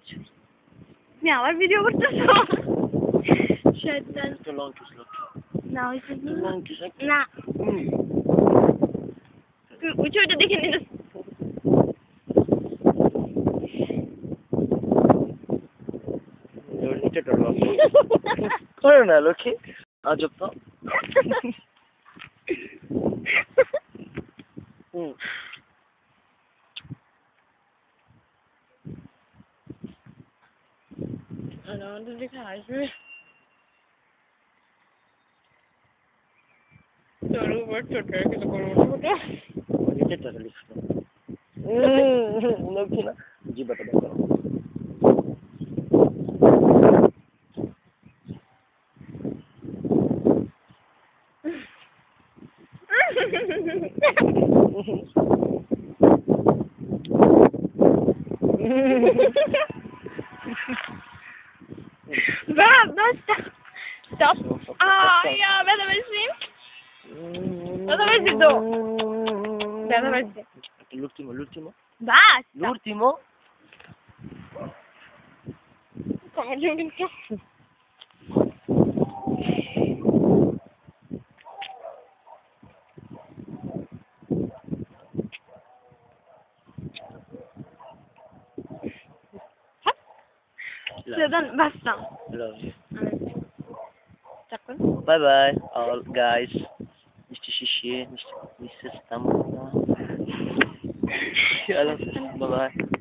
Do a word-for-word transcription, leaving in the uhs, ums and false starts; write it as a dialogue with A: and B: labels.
A: তুমি আবার ভিডিও করতেছো? শয়তান।
B: একটা লং কিস লং
A: না হইছে
B: লং কিস
A: না। তুই ওই ছবিটা দেখে নিস।
B: এটা তো লং করে না লক্ষ্মী আজব তো হুম
A: হ্যালো তুই দেখে আসবে তোর উপর ছোট কিছু করবো ছোট
B: এটা তো লিখছ লক্ষ্মী না জিবাটা দেখো
A: Bob, don't stop. Stop. Ah, yeah, better messy. Better messy though. Better messy.
B: L'ultimo, l'ultimo.
A: Basta.
B: L'ultimo.
A: Come giochi tu? Sedan, basta.
B: Love you.
A: Takon.
B: Bye bye, all guys. Mister Shishi, Mister Missus Tamara. Bye bye.